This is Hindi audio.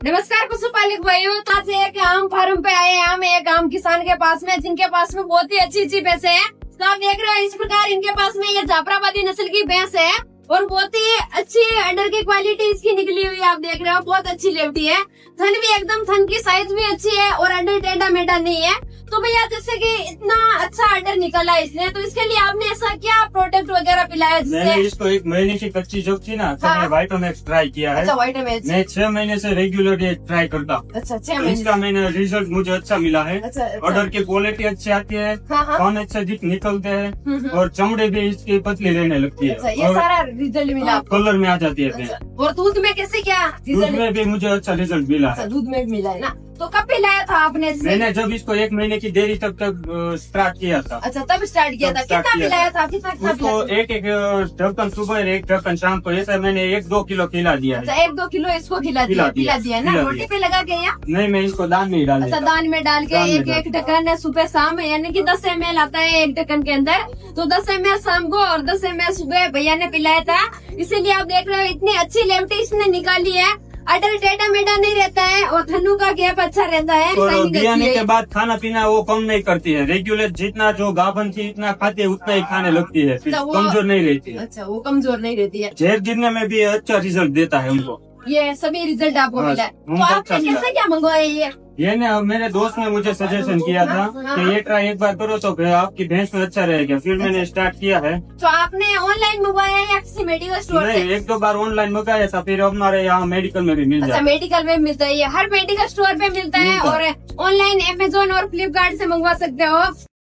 नमस्कार पशुपालक भाइयों, तो आज एक आम फार्म पे आए हैं। हम एक आम किसान के पास में, जिनके पास में बहुत ही अच्छी भैंस है। तो आप देख रहे हो इस प्रकार इनके पास में ये जाफराबादी नस्ल की भैंस है और बहुत ही अच्छी अंडर की क्वालिटी इसकी निकली हुई है। आप देख रहे हो बहुत अच्छी लेवटी है। थन भी एकदम, थन की साइज भी अच्छी है और अंडर टेढ़ा मेढ़ा नहीं है। तो भैया जैसे कि इतना अच्छा अंडर निकला इसने, तो इसके लिए आपने ऐसा क्या प्रोडक्ट वगैरह पिलाया जिससे? मैंने इसको 1 महीने की कच्ची जो थी ना, तो मैंने वाइटोमैक्स ट्राई किया है। अच्छा, वाइटोमैक्स। मैं 6 महीने से रेगुलर ट्राई करता हूँ। अच्छा, 6 महीने। इसका मैंने रिजल्ट मुझे अच्छा मिला है। अच्छा। ऑर्डर की क्वालिटी अच्छी आती है, हाँ। कान अच्छे निकलते हैं और चमड़े भी इसकी पतली रहने लगती है। अच्छा, ये सारा रिजल्ट मिला? कलर में आ जाती है। अच्छा। और दूध में कैसे क्या दूध में भी मुझे अच्छा रिजल्ट मिला है। दूध में भी मिला है ना? तो कब पिलाया था आपने? मैंने जब इसको 1 महीने की देरी तक स्टार्ट किया था। अच्छा, तब स्टार्ट किया था। कितना पिलाया था? कितना उसको एक ढक्कन सुबह, एक ढक्कन शाम को, ऐसा मैंने 1-2 किलो खिला दिया है। अच्छा, 1-2 किलो इसको खिला दिया ना? रोटी पे लगा के या? नहीं, मैं इसको दान में ही डाल देता। अच्छा, दान में डाल के एक ढक्कन सुबह शाम, यानी कि 10 ml आता है एक ढक्कन के अंदर। तो 10 ml शाम को और 10 ml सुबह भैया ने पिलाया था। इसीलिए आप देख रहे हो इतनी अच्छी लेवटी इसने निकाली है। अडर टेढ़ा मेढ़ा नहीं रहता है और थनू का गैप अच्छा रहता है। और बियाने के बाद खाना पीना वो कम नहीं करती है। रेगुलर जितना जो गाभन थी इतना खाती है, उतना ही खाने लगती है। फिर कमजोर नहीं रहती है। अच्छा, वो कमजोर नहीं रहती है। झेर गिरने में भी अच्छा रिजल्ट देता है उनको। ये सभी रिजल्ट आपको मिला है। तो आपने कैसे क्या मंगवाया ये ने मेरे दोस्त ने मुझे सजेशन किया था कि ये ट्राई एक बार करो तो फिर आपकी भैंस में अच्छा रहेगा। फिर मैंने स्टार्ट किया है। तो आपने ऑनलाइन मंगवाया या किसी मेडिकल स्टोर से? नहीं, 1-2 बार ऑनलाइन मंगाया था, फिर हमारे यहाँ मेडिकल में भी मिल जाता है। अच्छा, मेडिकल में मिलता है। ये हर मेडिकल स्टोर पे मिलता है और ऑनलाइन अमेजोन और फ्लिपकार्ट से मंगवा सकते हो।